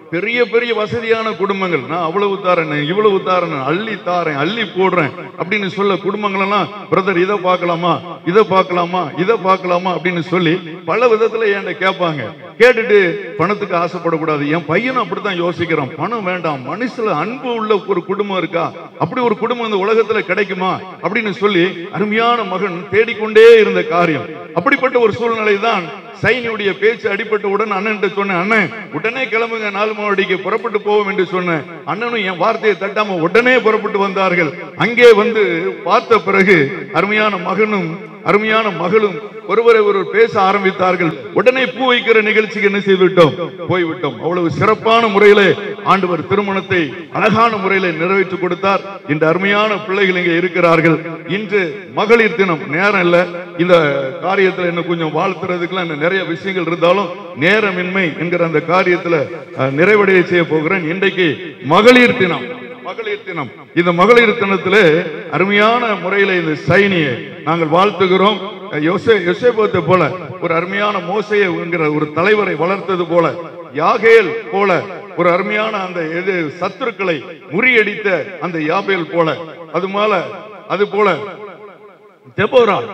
பெரிய பெரிய வசதியான குடும்பங்கள், நான் அவ்வளவு தாரேன் இவ்வளவு தாரேன் அள்ளி தாரேன் அள்ளி போடுறேன் அப்படின்னு சொல்ல குடும்பங்கள் எல்லாம், பிரதர் இதை பார்க்கலாமா இதை பார்க்கலாமா இதை பார்க்கலாமா அப்படின்னு சொல்லி பல விதத்துல என்கிட்ட கேட்பாங்க. கேட்டுட்டு பணத்துக்கு ஆசைப்படக்கூடாது, என் பையனும் அப்படித்தான் யோசிக்கிறான், பணம் வேண்டாம், மனுஷல அன்பு உள்ள ஒரு குடும்பம் இருக்கா, அப்படி ஒரு குடும்பம் இந்த உலகத்துல கிடைக்குமா அப்படின்னு சொல்லி அருமையான மகன் தேடிக்கொண்டே இருந்த காரியம். அப்படிப்பட்ட ஒரு சூழ்நிலை தான் சைனியுடைய பேச்சு அடிபட்டவுடன் அண்ணன் சொன்னேன், அண்ணன் உடனே கிளம்புங்க, நாலு மாவடிக்கு புறப்பட்டு போவோம் என்று சொன்னேன். அண்ணனும் என் வார்த்தையை தட்டாம உடனே புறப்பட்டு வந்தார்கள். அங்கே வந்து பார்த்த பிறகு அருமையான மகனும் அருமையான மகளும் ஒருவரை ஒருவர் பேச ஆரம்பித்தார்கள். உடனே பூ வைக்கிற நிகழ்ச்சிக்கு என்ன செய்துவிட்டோம், போய்விட்டோம். அவ்வளவு சிறப்பான முறையிலே ஆண்டவர் திருமணத்தை அழகான முறையிலே நிறைவேற்றி கொடுத்தார். இந்த அருமையான பிள்ளைகள் இங்கே இருக்கிறார்கள். இன்று மகளிர் தினம், நேரம் இல்ல இந்த காரியத்தில் என்ன கொஞ்சம் வாழ்த்துறதுக்குலாம் என்ன நிறைய விஷயங்கள் இருந்தாலும் நேரமின்மை என்கிற அந்த காரியத்துல நிறைவடைய செய்ய போகிறேன். இன்றைக்கு மகளிர் தினம், மகளிர் தினம். இந்த மகளிர் தினத்திலே அருமையான முறையில இந்த சைனியை நாங்கள் வாழ்த்துகிறோம். யோசேபத்தை போல ஒரு அருமையான மோசையை என்கிற ஒரு தலைவரை வளர்த்தது போல, யாகேல் போல ஒரு அருமையான அந்த எது சத்துருக்களை முறியடித்த அந்த யாபேல் போல, அது போல அது போல தெபோராள்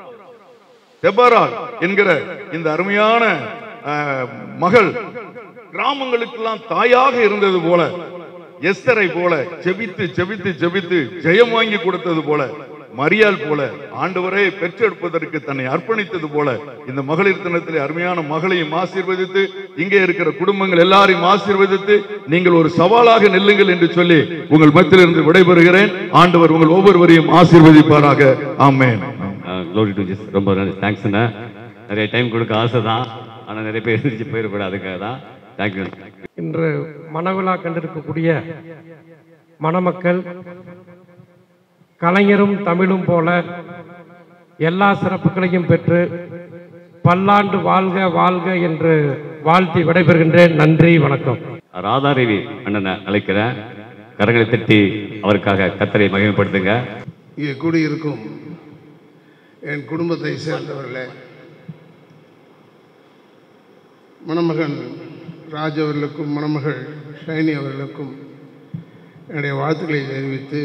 தெபோராள் என்கிற இந்த அருமையான மகள் கிராமங்களுக்கெல்லாம் தாயாக இருந்தது போல, எஸ்தரை போல ஜெபித்து ஜெபித்து ஜெபித்து ஜெயம் வாங்கி கொடுத்தது போல, மரியாள் போல ஆண்டவரே பெற்றெடுப்பதற்கு தன்னை அர்ப்பணித்தது போல, இந்த மகளிர் தினத்திலே அருமையான மகளையும் ஆசீர்வதித்து இங்கே இருக்கிற குடும்பங்கள் எல்லாரையும் ஆசீர்வதித்து நீங்கள் ஒரு சவாலாக நெல்லுங்கள் என்று சொல்லி உங்கள் மத்தியிலிருந்து விடைபெறுகிறேன். ஆண்டவர் உங்கள் ஒவ்வொருவரையும் ஆசீர்வதிப்பாராக. ஆமென். ரொம்ப தேங்க்ஸ். நிறைய டைம் கொடுக்க ஆசை தான், ஆனா நிறைய பேர் எந்திரிச்சு போயிடக்கூடாதுக்காக தான். தேங்க்யூ. இன்று மணவிழா கண்டிருக்கக்கூடிய மணமக்கள் கலைஞரும் தமிழும் போல எல்லா சிறப்புகளையும் பெற்று பல்லாண்டு வாழ்க வாழ்க என்று வாழ்த்தி விடைபெறுகின்றேன். நன்றி, வணக்கம். ராதாரவி அண்ணனை அழைக்கிறேன். கரங்களை தட்டி அவருக்காக கர்த்தரை மகிமைப்படுத்துங்க. இங்கே கூடியிருக்கும் என் குடும்பத்தை சேர்ந்தவர்களே, மணமகன் ராஜ் அவர்களுக்கும் மணமகள் ஷைனி அவர்களுக்கும் என்னுடைய வாழ்த்துக்களை தெரிவித்து,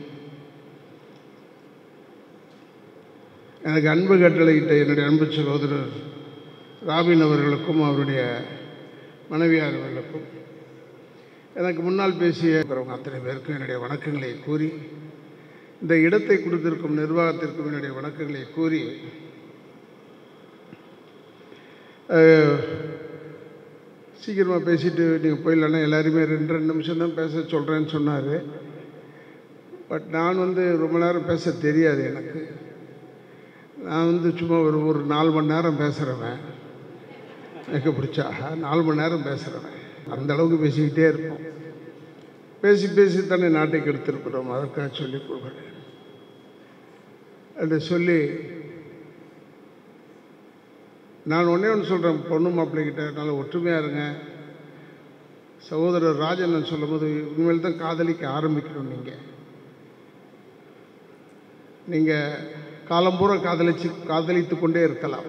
எனக்கு அன்பு கட்டளையிட்ட என்னுடைய அன்பு சகோதரர் ராபின் அவர்களுக்கும் அவருடைய மனைவியார் அவர்களுக்கும், எனக்கு முன்னால் பேசிய அத்தனை பேருக்கும் என்னுடைய வணக்கங்களை கூறி, இந்த இடத்தை கொடுத்திருக்கும் நிர்வாகத்திற்கும் என்னுடைய வணக்கங்களை கூறி, சீக்கிரமாக பேசிட்டு நீங்கள் போயிடலன்னா எல்லாருமே ரெண்டு ரெண்டு நிமிஷம் தான் பேச சொல்கிறேன்னு சொன்னார். பட் நான் வந்து ரொம்ப நேரம் பேச தெரியாது எனக்கு. நான் வந்து சும்மா ஒரு ஒரு நாலு மணி நேரம் பேசுகிறவன், எனக்கு பிடிச்சா நாலு மணி நேரம் பேசுகிறவன், அந்த அளவுக்கு பேசிக்கிட்டே இருப்போம். பேசி பேசி தானே நாட்டை கெடுத்திருக்கிறோம், அதற்காக சொல்லி கொடுக்குறேன் அப்படி சொல்லி நான் ஒன்றே ஒன்று சொல்கிறேன். பொண்ணு மாப்பிள்ளைக்கிட்ட நல்லா ஒற்றுமையாக இருங்க. சகோதரர் ராஜன் சொல்லும் போது உண்மையில் தான் காதலிக்க ஆரம்பிக்கணும். நீங்கள் நீங்கள் காலம்பூரா காதலிச்சு காதலித்து கொண்டே இருக்கலாம்.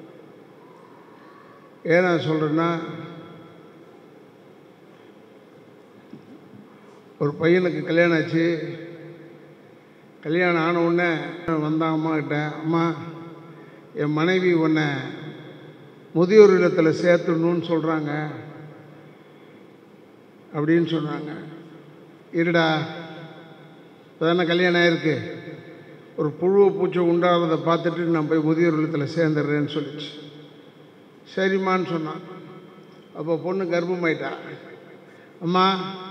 ஏன் நான் சொல்கிறேன்னா, ஒரு பையனுக்கு கல்யாணம் ஆச்சு. கல்யாணம் ஆன உடனே வந்தான் அம்மா கிட்ட, அம்மா என் மனைவி உன்னை முதியோர் இல்லத்தில் சேர்த்துடணும்னு சொல்கிறாங்க அப்படின்னு சொன்னாங்க. இருடா, இப்போ தானே கல்யாணம் ஆயிருக்கு, ஒரு புழுவை பூச்சை உண்டாகிறத பார்த்துட்டு நான் போய் முதியோர் இல்லத்தில் சேர்ந்துடுறேன்னு சொல்லிச்சு. சரிம்மான்னு சொன்னான். அப்போ பொண்ணு கர்ப்பமாயிட்டா. அம்மா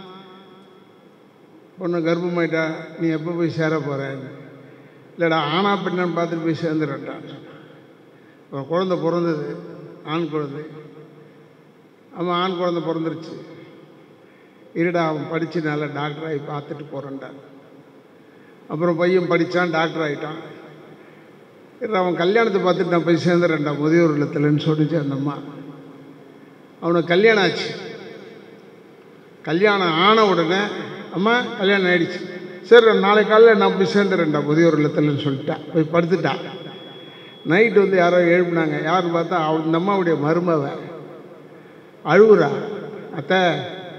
பொண்ணு கர்ப்பமாயிட்டா, நீ எப்போ போய் சேர போகிறேன்னு. இல்லைடா, ஆனா பெண்ணான்னு பார்த்துட்டு போய் சேர்ந்துடுறேன்டான்னு சொன்னான். இப்போ குழந்தை பிறந்தது, ஆண் குழந்தை. அவன் ஆண் குழந்தை பிறந்துருச்சு. இருடா, அவன் படித்து நல்லா டாக்டர் ஆகி பார்த்துட்டு போகிறேன்டா. அப்புறம் பையன் படித்தான், டாக்டர் ஆகிட்டான். இல்லை, அவன் கல்யாணத்தை பார்த்துட்டு நான் போய் சேர்ந்துடுறேன்டா முதியோர் இல்லத்தில்னு சொல்லிச்சு அந்த அம்மா. அவனுக்கு கல்யாணம் ஆச்சு. கல்யாணம் ஆன உடனே அம்மா கல்யாணம் ஆகிடுச்சு, சரி நாளை காலையில் நான் போய் சேர்ந்துடுறேன்டா முதியோர் இல்லத்தில்னு சொல்லிட்டா. போய் படுத்துட்டா. நைட்டு வந்து யாரோ எழுப்புனாங்க. யாருன்னு பார்த்தா அவ இந்த அம்மாவுடைய மருமவ அழுகுறா. அத்தை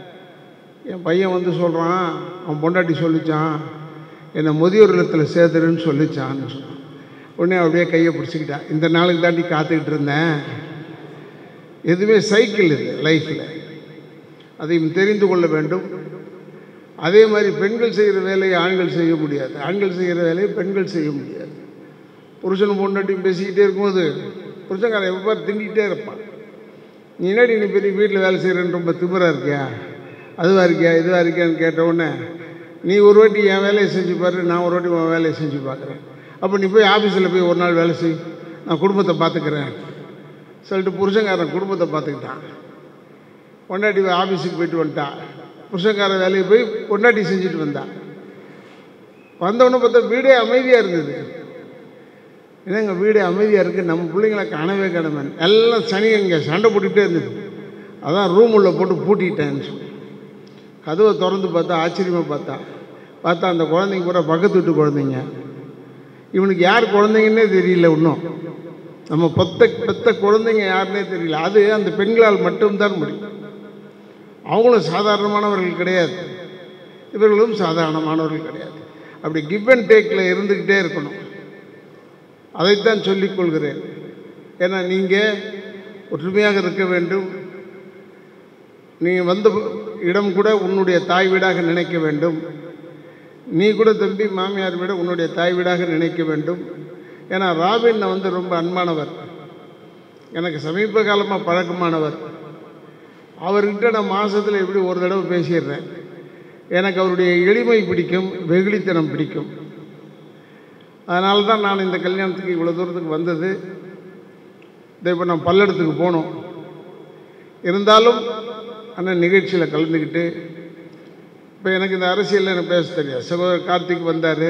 என் பையன் வந்து சொல்கிறான், அவன் பொண்டாட்டி சொல்லிச்சான், என்னை முதியோர் இல்லத்தில் சேர்த்துருன்னு சொல்லிச்சான்னு சொன்னான். உடனே அப்படியே கையை பிடிச்சிக்கிட்டான். இந்த நாளுக்கு தாண்டி காத்துக்கிட்டு இருந்தேன். எதுவுமே சைக்கிள் இது லைஃப்பில், அதையும் தெரிந்து கொள்ள வேண்டும். அதே மாதிரி பெண்கள் செய்கிற வேலையை ஆண்கள் செய்ய முடியாது, ஆண்கள் செய்கிற வேலையை பெண்கள் செய்ய முடியாது. புருஷன் பொண்டாட்டியும் பேசிக்கிட்டே இருக்கும்போது புருஷன்காரன் எப்போ திண்டிக்கிட்டே இருப்பான். நீ என்னடி நீ பெரிய வீட்டில் வேலை செய்கிறேன்னு ரொம்ப திமிராக இருக்கியா, அதுவாக இருக்கியா, இதுவாக இருக்கியான்னு கேட்டவுடனே, நீ ஒரு வாட்டி என் வேலையை செஞ்சு பாரு, நான் ஒரு வாட்டி உன் வேலையை செஞ்சு பார்க்குறேன். அப்போ நீ போய் ஆஃபீஸில் போய் ஒரு நாள் வேலை செய், நான் குடும்பத்தை பார்த்துக்கிறேன் சொல்லிட்டு புருஷன்காரன் குடும்பத்தை பார்த்துக்கிட்டான். பொண்டாட்டி ஆஃபீஸுக்கு போயிட்டு வந்துட்டான். புருஷன்காரன் வேலையை போய் பொண்டாட்டி செஞ்சுட்டு வந்தான். வந்தவொடனே பார்த்தா வீடே அமைதியாக இருந்தது. ஏன்னா எங்கள் வீடே அமைதியாக இருக்குது, நம்ம பிள்ளைங்களை காணவே காணமே. எல்லாம் சனி இங்கே சண்டை போட்டுக்கிட்டே இருந்தது. அதான் ரூம் உள்ள போட்டு பூட்டிட்டேன்னு சொல்லி கதவை திறந்து பார்த்தா ஆச்சரியமாக பார்த்தா பார்த்தா அந்த குழந்தைங்க பூரா பக்கத்து வீட்டு குழந்தைங்க. இவனுக்கு யார் குழந்தைங்கன்னே தெரியல. இன்னும் நம்ம பெத்த பெத்த குழந்தைங்க யாருன்னே தெரியல. அது அந்த பெண்களால் மட்டும்தான் முடியும். அவங்களும் சாதாரணமானவர்கள் கிடையாது, இவர்களும் சாதாரணமானவர்கள் கிடையாது. அப்படி கிவ் அண்ட் டேக்கில் இருந்துக்கிட்டே இருக்கணும். அதைத்தான் சொல்லிக்கொள்கிறேன். ஏன்னா நீங்கள் ஒற்றுமையாக இருக்க வேண்டும். நீங்கள் வந்த இடம் கூட உன்னுடைய தாய் வீடாக நினைக்க வேண்டும். நீ கூட தம்பி மாமியார் விட உன்னுடைய தாய் வீடாக நினைக்க வேண்டும். ஏன்னா ராபின் வந்து ரொம்ப அன்பானவர், எனக்கு சமீப காலமாக பழக்கமானவர். அவர்கிட்ட நான் மாதத்தில் எப்படி ஒரு தடவை பேசிடுறேன். எனக்கு அவருடைய எளிமை பிடிக்கும், வெகுளித்தனம் பிடிக்கும். அதனால தான் நான் இந்த கல்யாணத்துக்கு இவ்வளோ தூரத்துக்கு வந்தது. இதை இப்போ நான் பல்லடத்துக்கு போனோம். இருந்தாலும் அண்ணன் நிகழ்ச்சியில் கலந்துக்கிட்டு, இப்போ எனக்கு இந்த அரசியலில் எனக்கு பேச தெரியாது. சகோதரர் கார்த்திக் வந்தார்,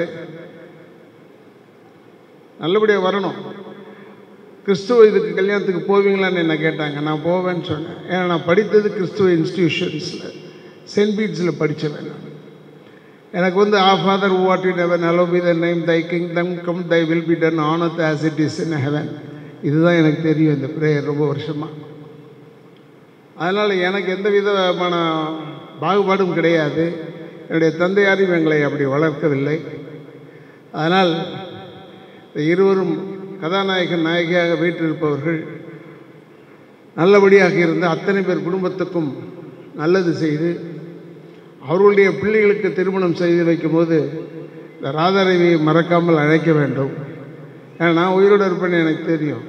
நல்லபடியாக வரணும். கிறிஸ்துவ இதுக்கு கல்யாணத்துக்கு போவீங்களான்னு என்ன கேட்டாங்க. நான் போவேன்னு சொன்னேன். ஏன்னா நான் படித்தது கிறிஸ்துவ இன்ஸ்டிடியூஷன்ஸில், சென்ட் பீட்ஸில் படித்தவன். நான் எனக்கு வந்து our father what in heaven hallowed be the name thy kingdom come thy will be done on earth as it is in heaven. இதுதான் எனக்கு தெரியும் இந்த ப்ரேயர் ரொம்ப வருஷமாக. அதனால் எனக்கு எந்த விதமான பாகுபாடும் கிடையாது. என்னுடைய தந்தையாரையும் எங்களை அப்படி வளர்க்கவில்லை. அதனால் இருவரும் கதாநாயகன் நாயகியாக வீட்டிருப்பவர்கள் நல்லபடியாக இருந்து அத்தனை பேர் குடும்பத்துக்கும் நல்லது செய்து அவர்களுடைய பிள்ளைகளுக்கு திருமணம் செய்து வைக்கும்போது இந்த ராதாரவியை மறக்காமல் அழைக்க வேண்டும். ஏன்னா நான் உயிரோடு இருப்பேன்னு எனக்கு தெரியும்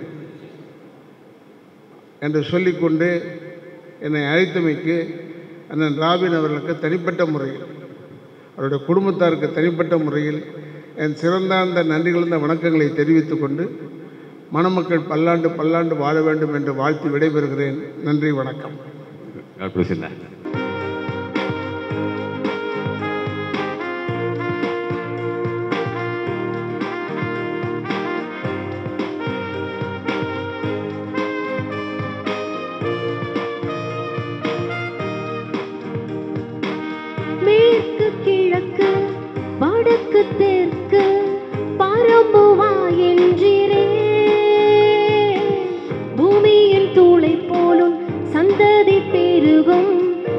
என்று சொல்லிக்கொண்டு என்னை அழைத்தமைக்கு அண்ணன் ராபின் அவர்களுக்கு தனிப்பட்ட முறையில், அவருடைய குடும்பத்தாருக்கு தனிப்பட்ட முறையில் என் சிறந்தார்ந்த நன்றி கலந்த வணக்கங்களை தெரிவித்துக் கொண்டு மணமக்கள் பல்லாண்டு பல்லாண்டு வாழ வேண்டும் என்று வாழ்த்து விடைபெறுகிறேன். நன்றி, வணக்கம். மேற்கு கிழக்கு வடக்கு தெற்கு பரம்புவா என்றிரே, பூமியின் தூளை போலும் சந்ததி பெருகும்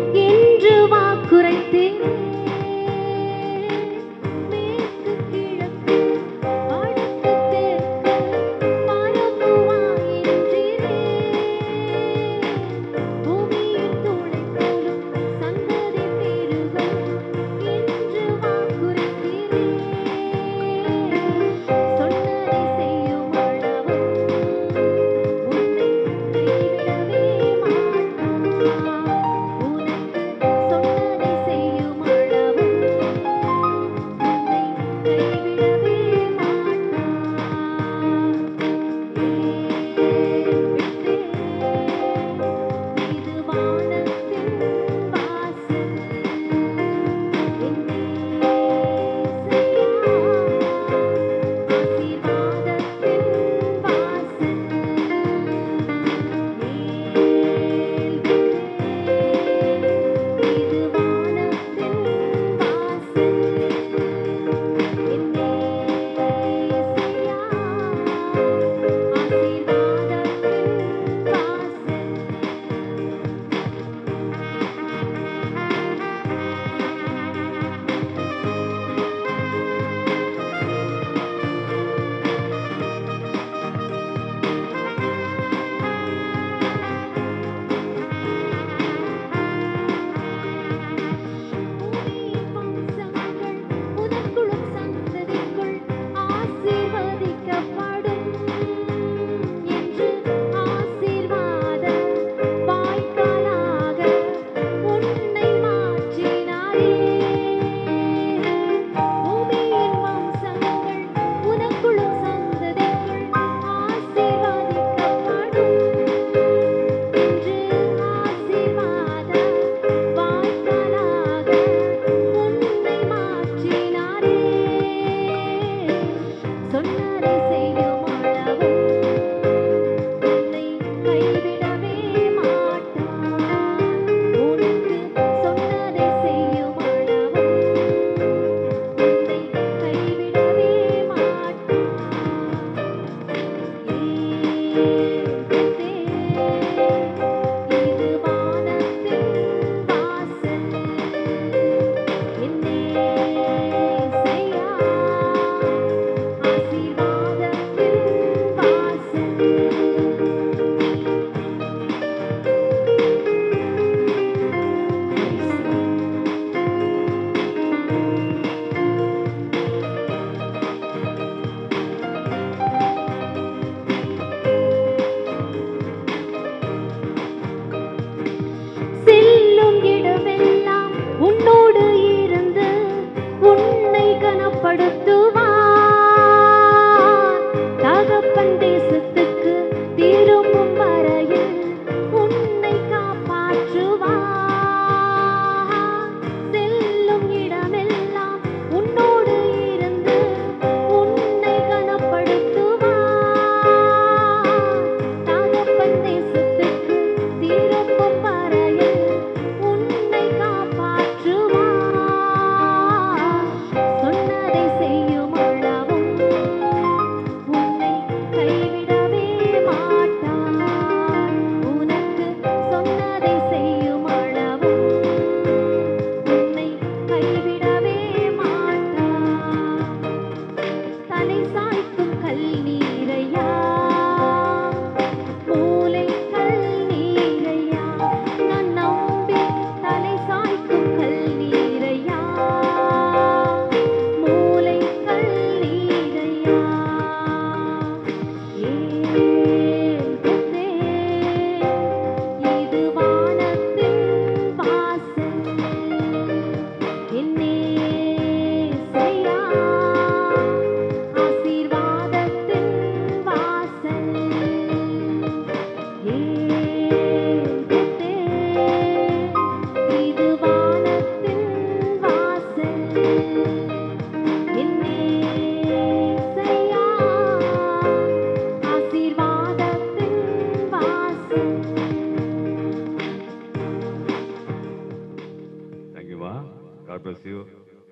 பிளஸ் யூ.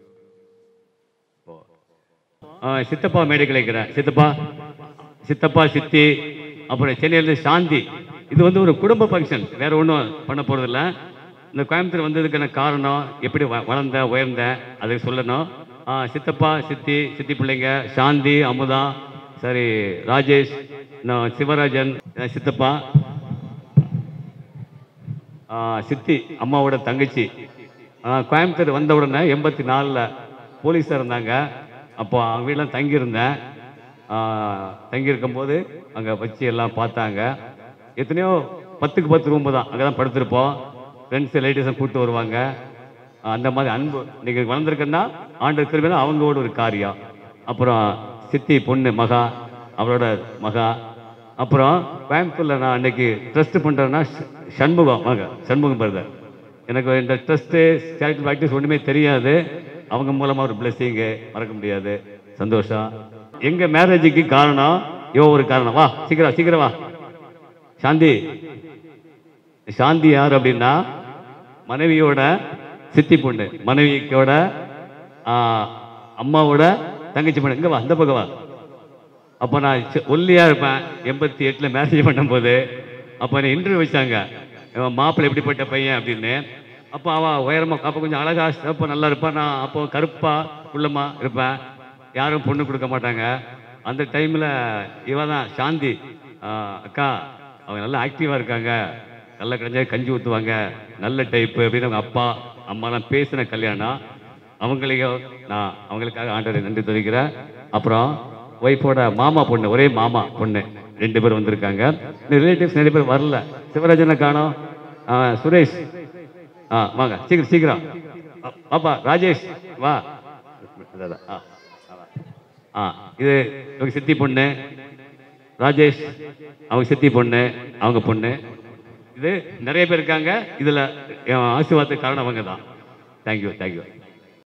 சித்தப்பா மேடை கிடைக்கிறேன். சித்தப்பா சித்தப்பா சித்தி, அப்புறம் சென்னையிலேருந்து சாந்தி. இது வந்து ஒரு குடும்ப ஃபங்க்ஷன், வேற ஒன்றும் பண்ண போகிறதில்ல. இந்த கோயம்புத்தூர் வந்ததுக்கான காரணம் எப்படி வ வளர்ந்த உயர்ந்தேன் அதை சொல்லணும். சித்தப்பா சித்தி, சித்தி பிள்ளைங்க சாந்தி, அமுதா, சரி ராஜேஷ், நான் சிவராஜன், சித்தப்பா சித்தி அம்மாவோட தங்கச்சி. கோயம்புத்தூர் வந்த உடனே எண்பத்தி நாலில் போலீஸாக இருந்தாங்க. அப்போ அவங்க வீட்டில் தங்கியிருந்தேன். தங்கியிருக்கும்போது அங்கே வச்சு எல்லாம் பார்த்தாங்க. எத்தனையோ பத்துக்கு பத்து ரூம்பு தான், அங்கே தான் படுத்திருப்போம். ஃப்ரெண்ட்ஸ் ரிலேட்டிவ்ஸை கூப்பிட்டு வருவாங்க. அந்த மாதிரி அன்பு இன்னைக்கு வளர்ந்துருக்குன்னா ஆண்டு திருவிழா அவங்களோட ஒரு காரியம். அப்புறம் சித்தி பொண்ணு மகா, அவளோட மகா. அப்புறம் கோயம்புத்தூரில் நான் அன்னைக்கு ட்ரஸ்ட் பண்ணுறேன்னா சண்முகம் மக சண்முகம் பிரதர். எனக்கு இந்த ட்ரஸ்ட்டு சேரிட்டபிள் ஆக்டிவிட்டிஸ் ஒன்றுமே தெரியாது. அவங்க மூலமாக ஒரு பிளெஸ்ஸிங்கு மறக்க முடியாது, சந்தோஷம். எங்கள் மேரேஜுக்கு காரணம் யோ ஒரு காரணம். வா சீக்கிரம் சீக்கிரம் வா. சாந்தி சாந்தி யார் அப்படின்னா மனைவியோட சித்தி பொண்ணு, மனைவியோட அம்மாவோட தங்கச்சி பொண்ணு. இங்கே வா, இந்த பக்கம் வா. அப்போ நான் ஒல்லியாக இருப்பேன் எண்பத்தி எட்டில் மேரேஜ் பண்ணும்போது. அப்போ என்னை இன்டர்வியூ வச்சாங்க, மாப்பிள்ளை எப்படிப்பட்ட பையன் அப்படின்னு. அப்போ அவன் உயரமாக, அப்போ கொஞ்சம் அழகாக, அப்போ நல்லா இருப்பான். நான் அப்போ கருப்பாக குள்ளமாக இருப்பேன். யாரும் பொண்ணு கொடுக்க மாட்டாங்க. அந்த டைமில் இவ தான் சாந்தி, அக்கா அவங்க நல்லா ஆக்டிவாக இருக்காங்க, நல்லா கிடைஞ்சா கஞ்சி ஊற்றுவாங்க, நல்ல டைப்பு அப்படின்னு அவங்க அப்பா அம்மாலாம் பேசின கல்யாணம். அவங்களையும் நான் அவங்களுக்காக ஆண்டவரை நன்றி தெரிவிக்கிறேன். அப்புறம் ஒய்ஃபோட மாமா பொண்ணு, ஒரே மாமா பொண்ணு ரெண்டு பேர் வந்திருக்காங்க. இந்த ரிலேட்டிவ்ஸ் நிறைய பேர் வரல. சிவராஜனை காணோம், சுரேஷ் ஆ வாங்க சீக்கிரம் சீக்கிரம். பாப்பா ராஜேஷ் வா. ஆ இது அவங்க சித்தி பொண்ணு ராஜேஷ், அவங்க சித்தி பொண்ணு, அவங்க பொண்ணு. இது நிறைய பேர் இருக்காங்க. இதில் ஆசீர்வாதத்துக்கு காரணம் அவங்க தான். Thank you thank you.